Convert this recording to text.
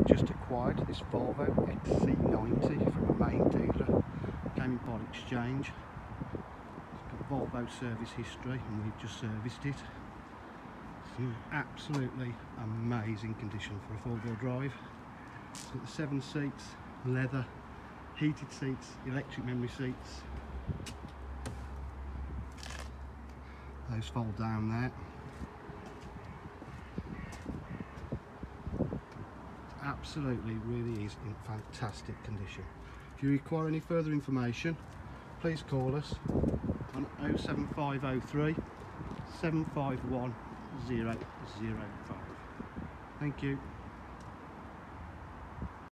just acquired this Volvo XC90 from a main dealer. Came in part exchange. It's got Volvo service history and we've just serviced it. It's in absolutely amazing condition for a four-wheel drive. It's got the 7 seats, leather, heated seats, electric memory seats. Those fold down there. Absolutely really is in fantastic condition. If you require any further information, please call us on 07503 751 005. Thank you.